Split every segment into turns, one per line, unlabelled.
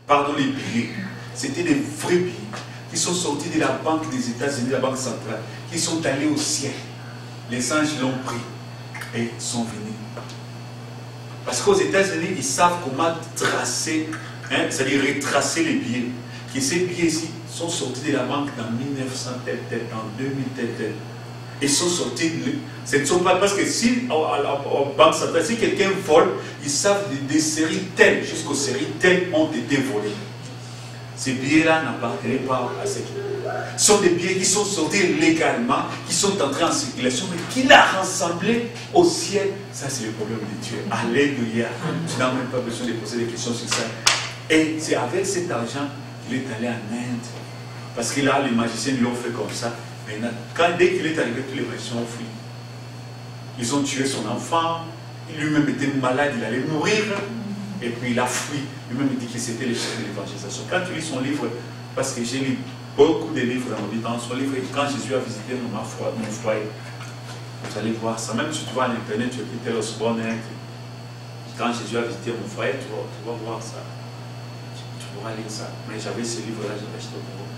pardon, les billets, c'était des vrais billets qui sont sortis de la banque des États-Unis, la banque centrale, qui sont allés au ciel. Les anges l'ont pris et sont venus. Parce qu'aux États-Unis, ils savent comment tracer, hein, c'est-à-dire retracer les billets. Et ces billets-ci sont sortis de la banque dans 1900 tel, en 2000 tel. Ils sont sortis, ce ne sont pas parce que si en banque centrale, si quelqu'un vole, ils savent des séries telles jusqu'aux séries telles ont été volées. Ces billets-là n'appartenaient pas à ceux qui. Ce sont des billets qui sont sortis légalement, qui sont entrés en circulation, mais qu'il a rassemblés au ciel. Ça, c'est le problème de Dieu. Alléluia. Tu n'as même pas besoin de poser des questions sur ça. Et c'est avec cet argent qu'il est allé en Inde. Parce que là, les magiciens lui ont fait comme ça. Maintenant, dès qu'il est arrivé, tous les magiciens ont fui. Ils ont tué son enfant. Lui-même était malade, il allait mourir. Et puis il a fui. Lui-même dit que c'était le chef de l'évangélisation. Quand tu lis son livre, parce que j'ai lu beaucoup de livres dans mon vie, dans son livre, quand Jésus a visité mon foyer, vous allez voir ça. Même si tu vas à l'internet, tu écris Tell Us Bonnet. Quand Jésus a visité mon foyer, tu vas voir ça. Tu pourras lire ça. Mais j'avais ce livre-là, j'avais acheté au bureau.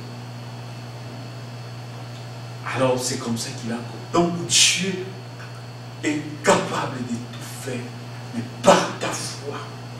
Alors c'est comme ça qu'il a. Donc Dieu est capable de tout faire, mais par ta foi.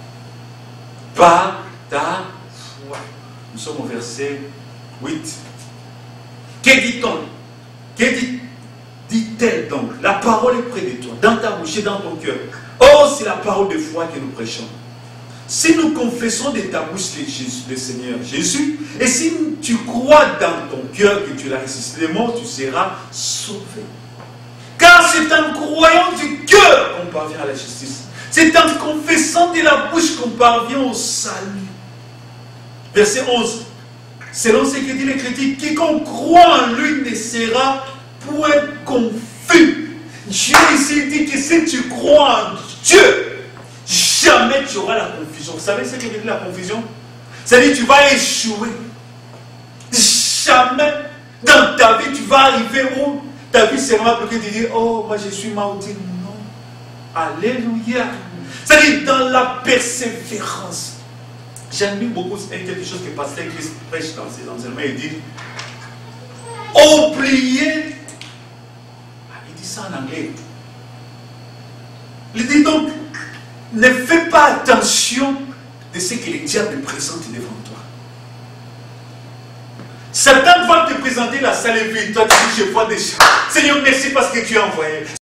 Par ta foi. Nous sommes au verset 8. Que dit-on? Que dit-elle donc? La parole est près de toi, dans ta bouche et dans ton cœur. Oh, c'est la parole de foi que nous prêchons. Si nous confessons de ta bouche le Seigneur Jésus, et si tu crois dans ton cœur que tu l'as ressuscité des morts, tu seras sauvé. Car c'est en croyant du cœur qu'on parvient à la justice. C'est en confessant de la bouche qu'on parvient au salut. Verset 11. Selon ce que dit l'Écriture, quiconque croit en lui ne sera point confus. Dieu ici dit que si tu crois en Dieu, jamais tu auras la confusion. Vous savez ce que veut dire la confusion? C'est-à-dire que tu vas échouer. Jamais dans ta vie tu vas arriver où ta vie sera bloquée de dire oh, moi je suis maudit. Non. Alléluia. C'est-à-dire dans la persévérance. J'aime beaucoup quelque chose que Pasteur Christ prêche dans ses enseignements. Il dit oubliez. Il dit ça en anglais. Il dit donc ne fais pas attention de ce que le diable présente devant toi. Satan va te présenter la salle vide. Toi, tu dis, je vois des choses. Seigneur, merci parce que tu as envoyé.